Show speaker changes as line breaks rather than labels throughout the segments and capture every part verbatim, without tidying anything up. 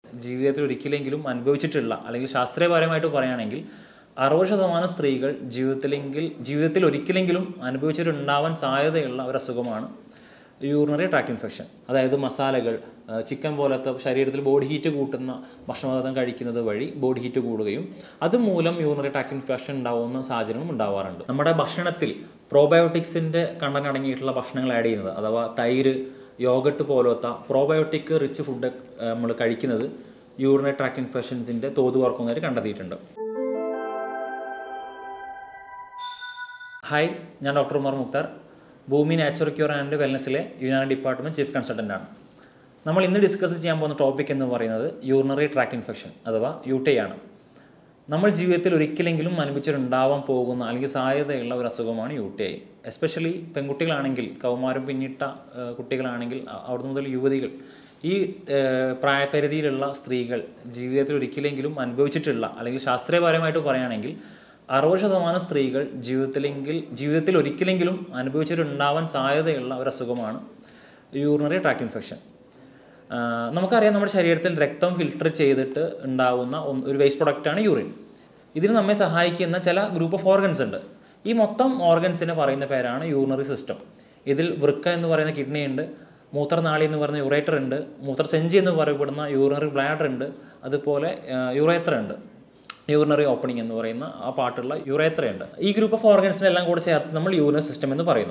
ജീവിതത്തിൽ ഒരിക്കലെങ്കിലും അനുഭവിച്ചിട്ടുള്ള അല്ലെങ്കിൽ ശാസ്ത്രീയപരമായിട്ട് പറയുകയാണെങ്കിൽ അറുപത് ശതമാനം സ്ത്രീകൾ ജീവിതത്തിലെങ്കിൽ ജീവിതത്തിൽ ഒരിക്കലെങ്കിലും അനുഭവിച്ചിട്ടുണ്ടാവാൻ സാധ്യതയുള്ള ഒരു അസുഖമാണ് യൂറിനറി ട്രാക്ട് ഇൻഫെക്ഷൻ. അതായത് മസാലകൾ, ചിക്കൻ പോലത്തെ ശരീരത്തിൽ ബോഡി ഹീറ്റ് കൂട്ടുന്ന ഭക്ഷണപദാർത്ഥം കഴിക്കുന്നത് വഴി ബോഡി ഹീറ്റ് കൂടുകയും അതുമൂലം യൂറിനറി ട്രാക്ട് ഇൻഫെക്ഷൻ ഉണ്ടാവുന്ന സാഹചര്യങ്ങളും ഉണ്ടാവാറുണ്ട്. നമ്മുടെ ഭക്ഷണത്തിൽ പ്രോബയോട്ടിക്സിൻ്റെ കണ്ടന്റ് അടങ്ങിയിട്ടുള്ള ഭക്ഷണങ്ങൾ ആഡ് ചെയ്യുന്നത്, അഥവാ തൈര്, യോഗട്ട് പോലത്തെ പ്രോബയോട്ടിക് റിച്ച് ഫുഡ് നമ്മൾ കഴിക്കുന്നത് യൂറിനറി ട്രാക്ട് ഇൻഫെക്ഷൻസിൻ്റെ തോത് കുറക്കുന്നതായിട്ട് കണ്ടെത്തിയിട്ടുണ്ട്. ഹായ്, ഞാൻ doctor Umar Mukhtar, Bhoomi natural cure and വെൽനസ്സിലെ യുനാനി ഡിപ്പാർട്ട്മെൻറ്റ് ചീഫ് കൺസൾട്ടൻ്റാണ്. നമ്മൾ ഇന്ന് ഡിസ്കസ് ചെയ്യാൻ പോകുന്ന ടോപ്പിക് എന്ന് പറയുന്നത് യൂറിനറി ട്രാക്ട് ഇൻഫെക്ഷൻ അഥവാ യു ടി ഐ ആണ്. നമ്മൾ ജീവിതത്തിൽ ഒരിക്കലെങ്കിലും അനുഭവിച്ചിട്ടുണ്ടാവാൻ പോകുന്ന അല്ലെങ്കിൽ സാധ്യതയുള്ള ഒരു അസുഖമാണ് യു ടി ഐ. എസ്പെഷ്യലി പെൺകുട്ടികളാണെങ്കിൽ, കൗമാരം പിന്നിട്ട കുട്ടികളാണെങ്കിൽ, അവിടെ മുതൽ യുവതികൾ, ഈ പ്രായപരിധിയിലുള്ള സ്ത്രീകൾ ജീവിതത്തിൽ ഒരിക്കലെങ്കിലും അനുഭവിച്ചിട്ടുള്ള അല്ലെങ്കിൽ ശാസ്ത്രീയപരമായിട്ട് പറയുകയാണെങ്കിൽ അറുപത് ശതമാനം സ്ത്രീകൾ ജീവിതത്തിലെങ്കിൽ ജീവിതത്തിൽ ഒരിക്കലെങ്കിലും അനുഭവിച്ചിട്ടുണ്ടാവാൻ സാധ്യതയുള്ള ഒരു അസുഖമാണ് യൂറിനറി ട്രാക്ട് ഇൻഫെക്ഷൻ. നമുക്കറിയാം, നമ്മുടെ ശരീരത്തിൽ രക്തം ഫിൽട്ടർ ചെയ്തിട്ട് ഉണ്ടാകുന്ന ഒരു വേസ്റ്റ് പ്രൊഡക്റ്റാണ് യൂറിൻ. ഇതിന് നമ്മെ സഹായിക്കുന്ന ചില ഗ്രൂപ്പ് ഓഫ് ഓർഗൻസ് ഉണ്ട്. ഈ മൊത്തം ഓർഗൻസിനെ പറയുന്ന പേരാണ് യൂറിനറി സിസ്റ്റം. ഇതിൽ വൃക്ക എന്ന് പറയുന്ന കിഡ്നി ഉണ്ട്, മൂത്രനാളി എന്ന് പറയുന്ന യുറേറ്റർ ഉണ്ട്, മൂത്രസഞ്ചി എന്ന് പറയപ്പെടുന്ന യൂറിനറി ബ്ലാഡർ ഉണ്ട്, അതുപോലെ യുറേത്ര ഉണ്ട്, യൂറിനറി ഓപ്പണിംഗ് എന്ന് പറയുന്ന ആ പാട്ടുള്ള യുറേത്രയുണ്ട്. ഈ ഗ്രൂപ്പ് ഓഫ് ഓർഗൻസിനെല്ലാം കൂടെ ചേർത്ത് നമ്മൾ യൂറിനറി സിസ്റ്റം എന്ന് പറയുന്നു.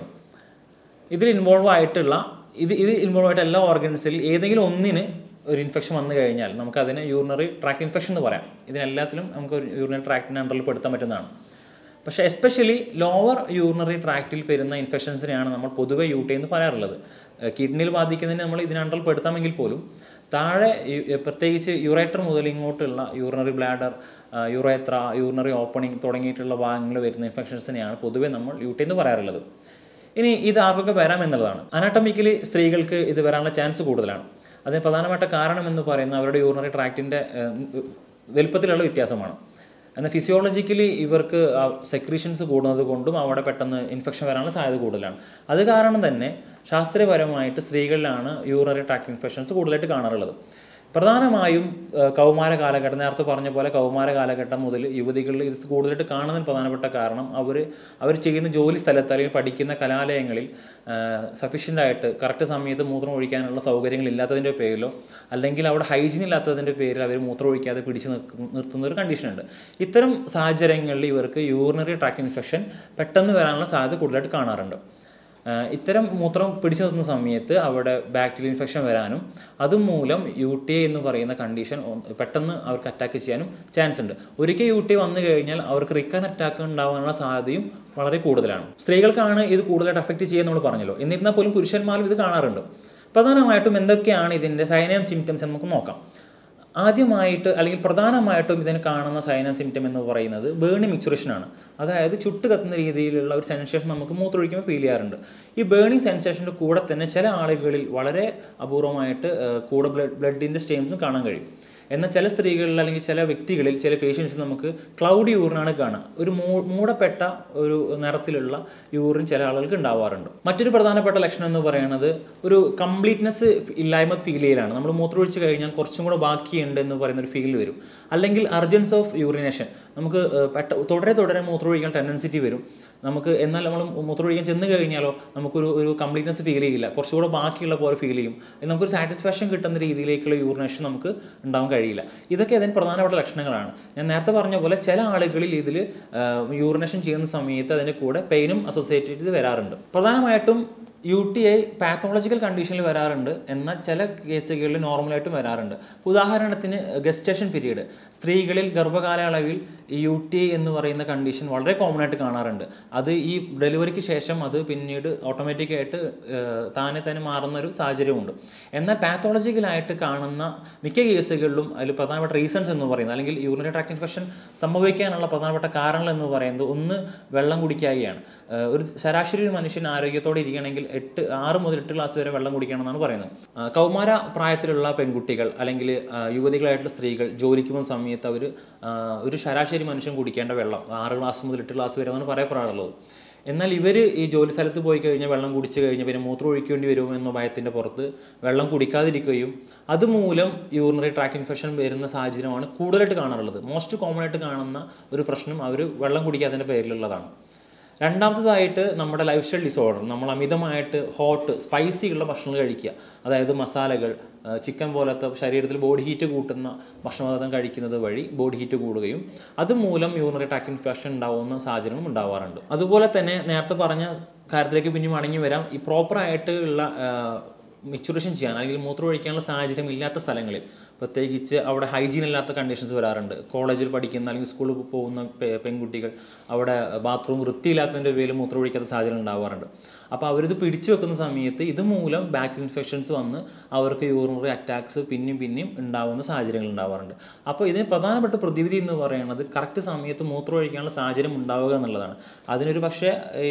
ഇതിൽ ഇൻവോൾവ് ആയിട്ടുള്ള ഇത് ഇത് ഇൻവോൾവ് ആയിട്ട് എല്ലാ ഓർഗൻസിൽ ഏതെങ്കിലും ഒന്നിന് ഒരു ഇൻഫെക്ഷൻ വന്നു കഴിഞ്ഞാൽ നമുക്കതിനെ യൂറിനറി ട്രാക്ട് ഇൻഫെക്ഷൻ എന്ന് പറയാം. ഇതിനെല്ലാത്തിലും നമുക്ക് ഒരു യൂറിനറി ട്രാക്റ്റിൻ്റെ അണ്ടറിൽ പെടുത്താൻ പറ്റുന്നതാണ്. പക്ഷേ എസ്പെഷ്യലി ലോവർ യൂറിനറി ട്രാക്റ്റിൽ വരുന്ന ഇൻഫെക്ഷൻസിനെയാണ് നമ്മൾ പൊതുവെ യു ടി എന്ന് പറയാറുള്ളത്. കിഡ്നിയിൽ ബാധിക്കുന്നതിന് നമ്മൾ ഇതിനണ്ടറിൽ പെടുത്താമെങ്കിൽ പോലും താഴെ പ്രത്യേകിച്ച് യുറേറ്റർ മുതൽ ഇങ്ങോട്ടുള്ള urinary bladder, urethra, urinary opening തുടങ്ങിയിട്ടുള്ള ഭാഗങ്ങളിൽ വരുന്ന ഇൻഫെക്ഷൻസിനെയാണ് പൊതുവെ നമ്മൾ യു ടി എന്ന് പറയാറുള്ളത്. ഇനി ഇത് ആർക്കൊക്കെ വരാം എന്നുള്ളതാണ്. അനാട്ടമിക്കലി സ്ത്രീകൾക്ക് ഇത് വരാനുള്ള ചാൻസ് കൂടുതലാണ്. അതിന് പ്രധാനപ്പെട്ട കാരണം എന്ന് പറയുന്നത് അവരുടെ യൂറിനറി ട്രാക്റ്റിൻ്റെ വലുപ്പത്തിലുള്ള വ്യത്യാസമാണ്. എന്നാൽ ഫിസിയോളജിക്കലി ഇവർക്ക് സെക്രീഷൻസ് കൂടുന്നത് കൊണ്ടും അവിടെ പെട്ടെന്ന് ഇൻഫെക്ഷൻ വരാനുള്ള സാധ്യത കൂടുതലാണ്. അത് കാരണം തന്നെ ശാസ്ത്രീയപരമായിട്ട് സ്ത്രീകളിലാണ് യൂറിനറി ട്രാക്ട് ഇൻഫെക്ഷൻസ് കൂടുതലായിട്ട് കാണാറുള്ളത്. പ്രധാനമായും കൗമാര കാലഘട്ടം, നേരത്തെ പറഞ്ഞ പോലെ കൗമാര കാലഘട്ടം മുതൽ യുവതികളിൽ ഇത് കൂടുതലായിട്ട് കാണുന്നതിന് പ്രധാനപ്പെട്ട കാരണം അവർ അവർ ചെയ്യുന്ന ജോലി സ്ഥലത്ത് അല്ലെങ്കിൽ പഠിക്കുന്ന കലാലയങ്ങളിൽ സഫീഷ്യൻ്റായിട്ട് കറക്റ്റ് സമയത്ത് മൂത്രം ഒഴിക്കാനുള്ള സൗകര്യങ്ങൾ ഇല്ലാത്തതിൻ്റെ പേരിലോ അല്ലെങ്കിൽ അവിടെ ഹൈജീൻ ഇല്ലാത്തതിൻ്റെ പേരിൽ അവർ മൂത്രം ഒഴിക്കാതെ പിടിച്ച് നിർത്തുന്ന ഒരു കണ്ടീഷനുണ്ട്. ഇത്തരം സാഹചര്യങ്ങളിൽ ഇവർക്ക് യൂറിനറി ട്രാക്ട് ഇൻഫെക്ഷൻ പെട്ടെന്ന് വരാനുള്ള സാധ്യത കൂടുതലായിട്ട് കാണാറുണ്ട്. ഇത്തരം മൂത്രം പിടിച്ചു നിർത്തുന്ന സമയത്ത് അവിടെ ബാക്ടീരിയൽ ഇൻഫെക്ഷൻ വരാനും അതുമൂലം യു ടി ഐ എന്ന് പറയുന്ന കണ്ടീഷൻ പെട്ടെന്ന് അവർക്ക് അറ്റാക്ക് ചെയ്യാനും ചാൻസ് ഉണ്ട്. ഒരിക്കൽ യു ടി ഐ വന്നു കഴിഞ്ഞാൽ അവർക്ക് റിക്കൻ അറ്റാക്ക് ഉണ്ടാകാനുള്ള സാധ്യതയും വളരെ കൂടുതലാണ്. സ്ത്രീകൾക്കാണ് ഇത് കൂടുതലായിട്ട് അഫക്റ്റ് ചെയ്യുക നമ്മൾ പറഞ്ഞല്ലോ. എന്നിരുന്നാൽ പോലും പുരുഷന്മാരും ഇത് കാണാറുണ്ട്. പ്രധാനമായിട്ടും എന്തൊക്കെയാണ് ഇതിൻ്റെ സൈൻ ആൻഡ് സിംറ്റംസ് നമുക്ക് നോക്കാം. ആദ്യമായിട്ട് അല്ലെങ്കിൽ പ്രധാനമായിട്ടും ഇതിന് കാണുന്ന സൈൻ ആൻഡ് സിംറ്റം എന്ന് പറയുന്നത് ബേണിംഗ് മിക്ചറേഷനാണ്. അതായത് ചുട്ട് കത്തുന്ന രീതിയിലുള്ള ഒരു സെൻസേഷൻ നമുക്ക് മൂത്രമൊഴിക്കുമ്പോൾ ഫീൽ ചെയ്യാറുണ്ട്. ഈ ബേണിംഗ് സെൻസേഷൻ്റെ കൂടെ തന്നെ ചില ആളുകളിൽ വളരെ അപൂർവമായിട്ട് കൂടെ ബ്ലഡ് ബ്ലഡിൻ്റെ സ്റ്റെയിൻസും കാണാൻ കഴിയും. എന്നാൽ ചില സ്ത്രീകളിൽ അല്ലെങ്കിൽ ചില വ്യക്തികളിൽ, ചില പേഷ്യൻസിൽ നമുക്ക് ക്ലൗഡി യൂറിനാണ് കാണുക. ഒരു മൂ മൂടപ്പെട്ട ഒരു നിറത്തിലുള്ള യൂറിൻ ചില ആളുകൾക്ക് ഉണ്ടാവാറുണ്ട്. മറ്റൊരു പ്രധാനപ്പെട്ട ലക്ഷണം എന്ന് പറയുന്നത് ഒരു കംപ്ലീറ്റ്നെസ് ഇല്ലായ്മ ഫീൽ ചെയ്യലാണ്. നമ്മൾ മൂത്രമൊഴിച്ച് കഴിഞ്ഞാൽ കുറച്ചും കൂടെ ബാക്കിയുണ്ട് എന്ന് പറയുന്ന ഒരു ഫീൽ വരും. അല്ലെങ്കിൽ അർജൻസ് ഓഫ് യൂറിനേഷൻ, നമുക്ക് പെട്ട തുടരെ തുടരെ മൂത്രമൊഴിക്കാൻ ടെൻഡൻസിറ്റി വരും നമുക്ക്. എന്നാൽ നമ്മൾ മൂത്രമൊഴിക്കാൻ ചെന്ന് കഴിഞ്ഞാലോ നമുക്കൊരു ഒരു കംപ്ലീറ്റ്നെസ് ഫീൽ ചെയ്യില്ല, കുറച്ചുകൂടെ ബാക്കിയുള്ള പോലെ ഫീൽ ചെയ്യും. നമുക്കൊരു സാറ്റിസ്ഫാക്ഷൻ കിട്ടുന്ന രീതിയിലേക്കുള്ള യൂറിനേഷൻ നമുക്ക് ഉണ്ടാവാൻ കഴിയില്ല. ഇതൊക്കെ അതിന് പ്രധാനപ്പെട്ട ലക്ഷണങ്ങളാണ്. ഞാൻ നേരത്തെ പറഞ്ഞ പോലെ ചില ആളുകളിൽ ഇതിൽ യൂറിനേഷൻ ചെയ്യുന്ന സമയത്ത് അതിൻ്റെ കൂടെ പെയിനും അസോസിയേറ്റ് ചെയ്ത് വരാറുണ്ട്. പ്രധാനമായിട്ടും യു ടി ഐ പാത്തോളജിക്കൽ കണ്ടീഷനിൽ വരാറുണ്ട്, എന്നാൽ ചില കേസുകളിൽ നോർമലായിട്ടും വരാറുണ്ട്. ഉദാഹരണത്തിന് ഗസ്റ്റേഷൻ പീരീഡ്, സ്ത്രീകളിൽ ഗർഭകാലയളവിൽ ഈ യു ടി ഐ എന്ന് പറയുന്ന കണ്ടീഷൻ വളരെ കോമൺ ആയിട്ട് കാണാറുണ്ട്. അത് ഈ ഡെലിവറിക്ക് ശേഷം അത് പിന്നീട് ഓട്ടോമാറ്റിക്കായിട്ട് താനെ തന്നെ മാറുന്നൊരു സാഹചര്യമുണ്ട്. എന്നാൽ പാത്തോളജിക്കലായിട്ട് കാണുന്ന മിക്ക കേസുകളിലും അതിൽ പ്രധാനപ്പെട്ട റീസൺസ് എന്ന് പറയുന്നത് അല്ലെങ്കിൽ യൂറിനറി ട്രാക്ട് ഇൻഫെക്ഷൻ സംഭവിക്കാനുള്ള പ്രധാനപ്പെട്ട കാരണങ്ങൾ എന്ന് പറയുന്നത് ഒന്ന് വെള്ളം കുടിക്കാതെയാണ്. ഒരു ശരാശരി ഒരു മനുഷ്യൻ ആരോഗ്യത്തോടെ ഇരിക്കണമെങ്കിൽ എട്ട് ആറ് മുതൽ എട്ട് ഗ്ലാസ് വരെ വെള്ളം കുടിക്കണമെന്നാണ് പറയുന്നത്. കൗമാര പ്രായത്തിലുള്ള പെൺകുട്ടികൾ അല്ലെങ്കിൽ യുവതികളായിട്ടുള്ള സ്ത്രീകൾ ജോലിക്ക് പോകുന്ന സമയത്ത് അവർ ഒരു ശരാശരി മനുഷ്യൻ കുടിക്കേണ്ട വെള്ളം ആറ് ഗ്ലാസ് മുതൽ എട്ട് ഗ്ലാസ് വരെ എന്നാണ് പറയപ്പെടാറുള്ളത്. എന്നാൽ ഇവർ ഈ ജോലി സ്ഥലത്ത് പോയി കഴിഞ്ഞാൽ വെള്ളം കുടിച്ച് കഴിഞ്ഞാൽ പിന്നെ മൂത്രം ഒഴിക്കേണ്ടി വരുമോ എന്ന ഭയത്തിൻ്റെ പുറത്ത് വെള്ളം കുടിക്കാതിരിക്കുകയും അതുമൂലം യൂറിനറി ട്രാക്ട് ഇൻഫെക്ഷൻ വരുന്ന സാഹചര്യമാണ് കൂടുതലായിട്ട് കാണാറുള്ളത്. മോസ്റ്റ് കോമൺ ആയിട്ട് കാണുന്ന ഒരു പ്രശ്നം അവർ വെള്ളം കുടിക്കാത്തതിൻ്റെ പേരിലുള്ളതാണ്. രണ്ടാമത്തേതായിട്ട് നമ്മുടെ ലൈഫ് സ്റ്റൈൽ ഡിസോർഡർ, നമ്മൾ അമിതമായിട്ട് ഹോട്ട് സ്പൈസി ഉള്ള ഭക്ഷണങ്ങൾ കഴിക്കുക, അതായത് മസാലകൾ, ചിക്കൻ പോലത്തെ ശരീരത്തിൽ ബോഡി ഹീറ്റ് കൂട്ടുന്ന ഭക്ഷണപദാർത്ഥം കഴിക്കുന്നത് വഴി ബോഡി ഹീറ്റ് കൂടുകയും അതുമൂലം യൂറിനറി ട്രാക്ട് ഇൻഫെക്ഷൻ ഉണ്ടാകുന്ന സാഹചര്യങ്ങളും ഉണ്ടാവാറുണ്ട്. അതുപോലെ തന്നെ നേരത്തെ പറഞ്ഞ കാര്യത്തിലേക്ക് പിന്നെ മടങ്ങി വരാം. ഈ പ്രോപ്പറായിട്ട് ഉള്ള മെച്ചുറേഷൻ ചെയ്യാൻ അല്ലെങ്കിൽ മൂത്രം ഒഴിക്കാനുള്ള സാഹചര്യം ഇല്ലാത്ത സ്ഥലങ്ങളിൽ, പ്രത്യേകിച്ച് അവിടെ ഹൈജീൻ ഇല്ലാത്ത കണ്ടീഷൻസ് വരാറുണ്ട്. കോളേജിൽ പഠിക്കുന്ന അല്ലെങ്കിൽ സ്കൂളിൽ പോകുന്ന പെൺകുട്ടികൾ അവിടെ ബാത്റൂം വൃത്തിയില്ലാത്തതിൻ്റെ പേരിൽ മൂത്രം ഒഴിക്കാത്ത സാഹചര്യം ഉണ്ടാവാറുണ്ട്. അപ്പോൾ അവരിത് പിടിച്ചു വെക്കുന്ന സമയത്ത് ഇതുമൂലം ബാക്ടീരിയൽ ഇൻഫെക്ഷൻസ് വന്ന് അവർക്ക് യൂറിനറി അറ്റാക്സ് പിന്നെയും പിന്നെയും ഉണ്ടാകുന്ന സാഹചര്യങ്ങൾ ഉണ്ടാവാറുണ്ട്. അപ്പോൾ ഇതിന് പ്രധാനപ്പെട്ട പ്രതിവിധി എന്ന് പറയുന്നത് കറക്റ്റ് സമയത്ത് മൂത്രം ഒഴിക്കാനുള്ള സാഹചര്യം ഉണ്ടാവുക എന്നുള്ളതാണ്. അതിനൊരു പക്ഷേ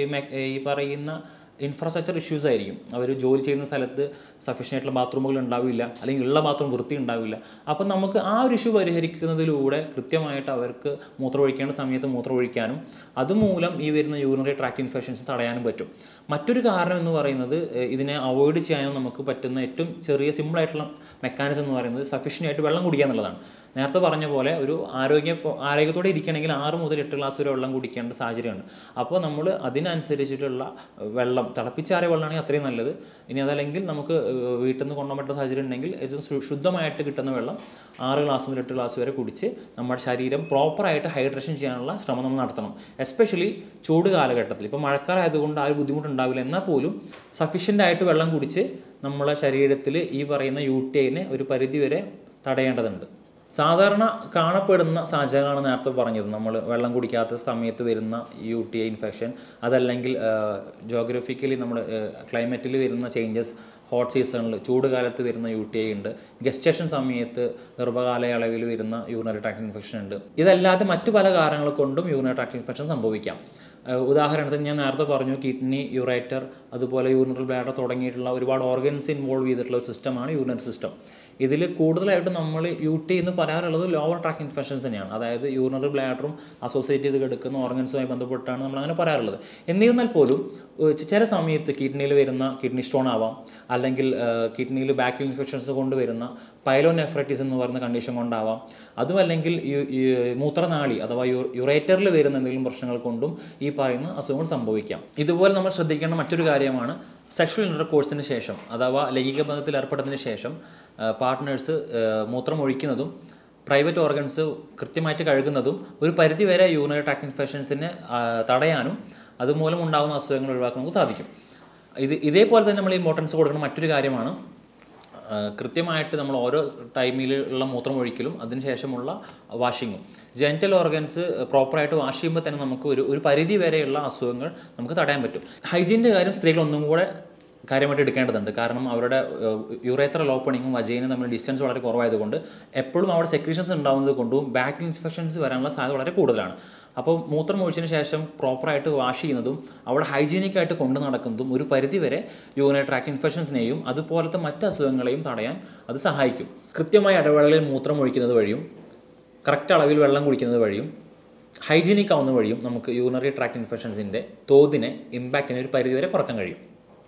ഈ പറയുന്ന ഇൻഫ്രാസ്ട്രക്ചർ ഇഷ്യൂസ് ആയിരിക്കും. അവർ ജോലി ചെയ്യുന്ന സ്ഥലത്ത് സഫീഷ്യൻ്റ് ആയിട്ടുള്ള ബാത്റൂമുകൾ ഉണ്ടാവില്ല, അല്ലെങ്കിൽ ഉള്ള ബാത്റൂം വൃത്തി ഉണ്ടാവില്ല. അപ്പം നമുക്ക് ആ ഒരു ഇഷ്യൂ പരിഹരിക്കുന്നതിലൂടെ കൃത്യമായിട്ട് അവർക്ക് മൂത്രം ഒഴിക്കേണ്ട സമയത്ത് മൂത്രം ഒഴിക്കാനും അതുമൂലം ഈ വരുന്ന യൂറിനറി ട്രാക്ട് ഇൻഫെക്ഷൻസ് തടയാനും പറ്റും. മറ്റൊരു കാരണം എന്ന് പറയുന്നത് ഇതിനെ അവോയ്ഡ് ചെയ്യാനും നമുക്ക് പറ്റുന്ന ഏറ്റവും ചെറിയ സിമ്പിളായിട്ടുള്ള മെക്കാനിസം എന്ന് പറയുന്നത് സഫീഷ്യൻ്റ് ആയിട്ട് വെള്ളം കുടിക്കുക എന്നുള്ളതാണ്. നേരത്തെ പറഞ്ഞ പോലെ ഒരു ആരോഗ്യ ആരോഗ്യത്തോടെ ഇരിക്കണമെങ്കിൽ ആറ് മുതൽ എട്ട് ഗ്ലാസ് വരെ വെള്ളം കുടിക്കേണ്ട സാഹചര്യമുണ്ട്. അപ്പോൾ നമ്മൾ അതിനനുസരിച്ചിട്ടുള്ള വെള്ളം, തിളപ്പിച്ചാറിയ വെള്ളമാണെങ്കിൽ അത്രയും നല്ലത്. ഇനി അതല്ലെങ്കിൽ നമുക്ക് വീട്ടിൽ നിന്ന് കൊണ്ടുപോകാൻ പറ്റുന്ന സാഹചര്യം ഉണ്ടെങ്കിൽ ഏറ്റവും ശുദ്ധമായിട്ട് കിട്ടുന്ന വെള്ളം ആറ് ഗ്ലാസ് മുതൽ എട്ട് ഗ്ലാസ് വരെ കുടിച്ച് നമ്മുടെ ശരീരം പ്രോപ്പറായിട്ട് ഹൈഡ്രേഷൻ ചെയ്യാനുള്ള ശ്രമം നമ്മൾ നടത്തണം. എസ്പെഷ്യലി ചൂട് കാലഘട്ടത്തിൽ. ഇപ്പോൾ മഴക്കാലം ആയതുകൊണ്ട് ആ ഒരു ബുദ്ധിമുട്ടുണ്ടാവില്ല, എന്നാൽ പോലും സഫീഷ്യൻ്റ് ആയിട്ട് വെള്ളം കുടിച്ച് നമ്മളെ ശരീരത്തിൽ ഈ പറയുന്ന യു ടി ഐനെ ഒരു പരിധി വരെ തടയേണ്ടതുണ്ട്. സാധാരണ കാണപ്പെടുന്ന സാഹചര്യങ്ങളാണ് നേരത്തെ പറഞ്ഞത്. നമ്മൾ വെള്ളം കുടിക്കാത്ത സമയത്ത് വരുന്ന യു ടി ഐ ഇൻഫെക്ഷൻ, അതല്ലെങ്കിൽ ജോഗ്രഫിക്കലി നമ്മൾ ക്ലൈമറ്റിൽ വരുന്ന ചേഞ്ചസ്, ഹോട്ട് സീസണിൽ ചൂട് കാലത്ത് വരുന്ന യു ടി ഐ ഉണ്ട്, ഗസ്റ്റേഷൻ സമയത്ത് ഗർഭകാലയളവിൽ വരുന്ന യൂറിനറി ട്രാക്ട് ഇൻഫെക്ഷൻ ഉണ്ട്. ഇതല്ലാതെ മറ്റു പല കാരണങ്ങൾ കൊണ്ടും യൂറിനറി ട്രാക്ട് ഇൻഫെക്ഷൻ സംഭവിക്കാം. ഉദാഹരണത്തിന് ഞാൻ നേരത്തെ പറഞ്ഞു കിഡ്നി, യുറേറ്റർ, അതുപോലെ യൂറിനറി ബ്ലാഡർ തുടങ്ങിയിട്ടുള്ള ഒരുപാട് ഓർഗൻസ് ഇൻവോൾവ് ചെയ്തിട്ടുള്ള ഒരു സിസ്റ്റമാണ് യൂറിനറി സിസ്റ്റം. ഇതിൽ കൂടുതലായിട്ട് നമ്മൾ യു ടി എന്ന് പറയാറുള്ളത് ലോവർ ട്രാക്ട് ഇൻഫെക്ഷൻസ് തന്നെയാണ്. അതായത് യൂറിനറി ബ്ലാഡറും അസോസിയേറ്റ് ചെയ്ത് കിടക്കുന്ന ഓർഗൻസുമായി ബന്ധപ്പെട്ടാണ് നമ്മൾ അങ്ങനെ പറയാറുള്ളത്. എന്നിരുന്നാൽ പോലും ചില സമയത്ത് കിഡ്നിയിൽ വരുന്ന കിഡ്നി സ്റ്റോൺ ആവാം, അല്ലെങ്കിൽ കിഡ്നിയിൽ ബാക്ടീരിയൽ ഇൻഫെക്ഷൻസ് കൊണ്ടുവരുന്ന പൈലോനെഫ്രൈറ്റിസ് എന്ന് പറയുന്ന കണ്ടീഷൻ കൊണ്ടാവാം, അതുമല്ലെങ്കിൽ മൂത്രനാളി അഥവാ യു യുറേറ്ററിൽ വരുന്ന എന്തെങ്കിലും പ്രശ്നങ്ങൾ കൊണ്ടും ഈ പറയുന്ന അസുഖങ്ങൾ സംഭവിക്കാം. ഇതുപോലെ നമ്മൾ ശ്രദ്ധിക്കേണ്ട മറ്റൊരു കാര്യമാണ് സെക്ഷൽ ഇൻ്റർകോഴ്സിന് ശേഷം അഥവാ ലൈംഗിക ബന്ധത്തിൽ ഏർപ്പെട്ടതിന് ശേഷം പാർട്ട്നേഴ്സ് മൂത്രം ഒഴിക്കുന്നതും പ്രൈവറ്റ് ഓർഗൻസ് കൃത്യമായിട്ട് കഴുകുന്നതും ഒരു പരിധിവരെ യൂറിനറി ട്രാക്ട് ഇൻഫെക്ഷൻസിനെ തടയാനും അതുമൂലം ഉണ്ടാകുന്ന അസുഖങ്ങൾ ഒഴിവാക്കാൻ നമുക്ക് സാധിക്കും. ഇത് ഇതേപോലെ തന്നെ നമ്മൾ ഇമ്പോർട്ടൻസ് കൊടുക്കുന്ന മറ്റൊരു കാര്യമാണ് കൃത്യമായിട്ട് നമ്മൾ ഓരോ ടൈമിലുള്ള മൂത്രം ഒഴിക്കലും അതിനുശേഷമുള്ള വാഷിങ്ങും. ജെനിറ്റൽ ഓർഗൻസ് പ്രോപ്പറായിട്ട് വാഷ് ചെയ്യുമ്പോൾ തന്നെ നമുക്ക് ഒരു ഒരു പരിധി വരെയുള്ള അസുഖങ്ങൾ നമുക്ക് തടയാൻ പറ്റും. ഹൈജീൻ്റെ കാര്യം സ്ത്രീകൾ ഒന്നും കൂടെ കാര്യമായിട്ട് എടുക്കേണ്ടതുണ്ട്. കാരണം അവരുടെ യൂറേത്രൽ ഓപ്പണിങ്ങും വജൈനും തമ്മിൽ ഡിസ്റ്റൻസ് വളരെ കുറവായതുകൊണ്ട് എപ്പോഴും അവിടെ സെക്രീഷൻസ് ഉണ്ടാകുന്നത് കൊണ്ടും ബാക്ടീരിയൽ ഇൻഫെക്ഷൻസ് വരാനുള്ള സാധ്യത വളരെ കൂടുതലാണ്. അപ്പോൾ മൂത്രം ഒഴിച്ചതിന് ശേഷം പ്രോപ്പറായിട്ട് വാഷ് ചെയ്യുന്നതും അവിടെ ഹൈജീനിക്കായിട്ട് കൊണ്ടു നടക്കുന്നതും ഒരു പരിധി വരെ യൂറിനറി ട്രാക്ട് ഇൻഫെക്ഷൻസിനെയും അതുപോലത്തെ മറ്റ് അസുഖങ്ങളെയും തടയാൻ അത് സഹായിക്കും. കൃത്യമായ ഇടവേളകളിൽ മൂത്രം ഒഴിക്കുന്നത് വഴിയും കറക്റ്റ് അളവിൽ വെള്ളം കുടിക്കുന്നത് വഴിയും ഹൈജീനിക് ആവുന്ന വഴിയും നമുക്ക് യൂറിനറി ട്രാക്ട് ഇൻഫെക്ഷൻസിൻ്റെ തോതിനെ ഇമ്പാക്റ്റിനെ ഒരു പരിധി വരെ കുറയ്ക്കാൻ കഴിയും.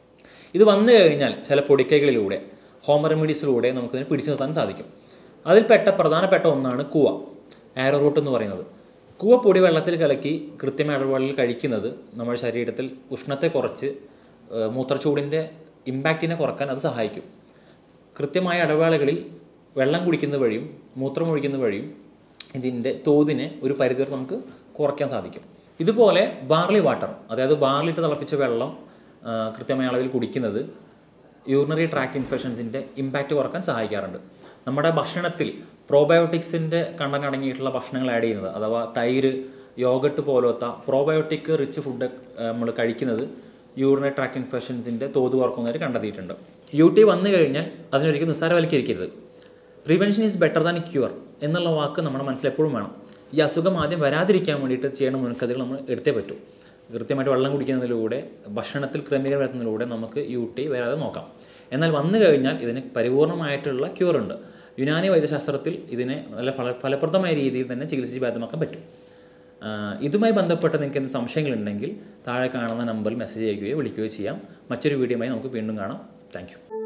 ഇത് വന്നു കഴിഞ്ഞാൽ ചില പൊടിക്കൈകളിലൂടെ ഹോം റെമഡീസിലൂടെ നമുക്കിതിനെ പിടിച്ചു നിർത്താൻ സാധിക്കും. അതിൽപ്പെട്ട പ്രധാനപ്പെട്ട ഒന്നാണ് കൂവ, ആരോ റൂട്ട് എന്ന് പറയുന്നത്. കൂവ പൊടി വെള്ളത്തിൽ കലക്കി കൃത്യമായ ഇടവേളയിൽ കഴിക്കുന്നത് നമ്മുടെ ശരീരത്തിൽ ഉഷ്ണത്തെ കുറച്ച് മൂത്രച്ചൂടിൻ്റെ ഇമ്പാക്റ്റിനെ കുറക്കാൻ അത് സഹായിക്കും. കൃത്യമായ ഇടവേളകളിൽ വെള്ളം കുടിക്കുന്ന വഴിയും മൂത്രം ഒഴിക്കുന്ന വഴിയും ഇതിൻ്റെ തോതിനെ ഒരു പരിധിവരെ നമുക്ക് കുറയ്ക്കാൻ സാധിക്കും. ഇതുപോലെ ബാർലി വാട്ടർ, അതായത് ബാർലിട്ട് തിളപ്പിച്ച വെള്ളം കൃത്യമായ അളവിൽ കുടിക്കുന്നത് യൂറിനറി ട്രാക്ട് ഇൻഫെക്ഷൻസിൻ്റെ ഇമ്പാക്റ്റ് കുറക്കാൻ സഹായിക്കാറുണ്ട്. നമ്മുടെ ഭക്ഷണത്തിൽ പ്രോബയോട്ടിക്സിൻ്റെ കണ്ടന്റ് അടങ്ങിയിട്ടുള്ള ഭക്ഷണങ്ങൾ ആഡ് ചെയ്യുന്നത്, അഥവാ തൈര്, യോഗട്ട് പോലത്തെ പ്രോബയോട്ടിക് റിച്ച് ഫുഡ് നമ്മൾ കഴിക്കുന്നത് യൂറിനറി ട്രാക്ട് ഇൻഫെക്ഷൻസിൻ്റെ തോത് കുറക്കുന്നതായിട്ട് കണ്ടെത്തിയിട്ടുണ്ട്. യു ടി വന്നു കഴിഞ്ഞാൽ അതിനൊരിക്കലും നിസ്സാരവൽക്കരിക്കരുത്. Prevention is better than cure എന്നുള്ള വാക്ക് നമ്മുടെ മനസ്സിൽ എപ്പോഴും വേണം. ഈ അസുഖം ആദ്യം വരാതിരിക്കാൻ വേണ്ടിയിട്ട് ചെയ്യേണ്ട മുൻകരുതലുകൾ നമ്മൾ എടുത്തേ പറ്റൂ. കൃത്യമായിട്ട് വെള്ളം കുടിക്കുന്നതിലൂടെ, ഭക്ഷണത്തിൽ ക്രമീകരണം വരുത്തുന്നതിലൂടെ നമുക്ക് യു ടി വരാതെ നോക്കാം. എന്നാൽ വന്നു കഴിഞ്ഞാൽ ഇതിന് പരിപൂർണമായിട്ടുള്ള ക്യൂറുണ്ട്. യുനാനി വൈദ്യശാസ്ത്രത്തിൽ ഇതിനെ നല്ല ഫല ഫലപ്രദമായ രീതിയിൽ തന്നെ ചികിത്സിച്ച് ഭേദമാക്കാൻ പറ്റും. ഇതുമായി ബന്ധപ്പെട്ട് നിങ്ങൾക്ക് എന്ത് സംശയങ്ങളുണ്ടെങ്കിൽ താഴെ കാണുന്ന നമ്പറിൽ മെസ്സേജ് അയക്കുകയോ വിളിക്കുകയോ ചെയ്യാം. മറ്റൊരു വീഡിയോയുമായി നമുക്ക് വീണ്ടും കാണാം. Thank U.